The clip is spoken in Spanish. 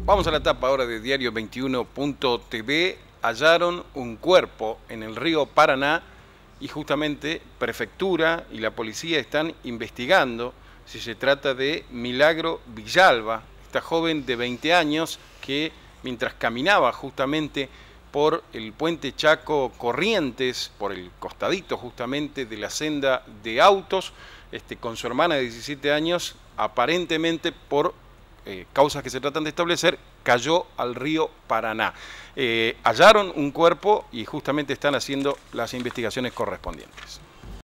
Vamos a la tapa ahora de Diario21.tv. Hallaron un cuerpo en el río Paraná y justamente Prefectura y la policía están investigando si se trata de Milagro Villalba, esta joven de 20 años que mientras caminaba justamente por el puente Chaco Corrientes, por el costadito justamente de la senda de autos, con su hermana de 17 años, aparentemente por causas que se tratan de establecer, cayó al río Paraná. Hallaron un cuerpo y justamente están haciendo las investigaciones correspondientes.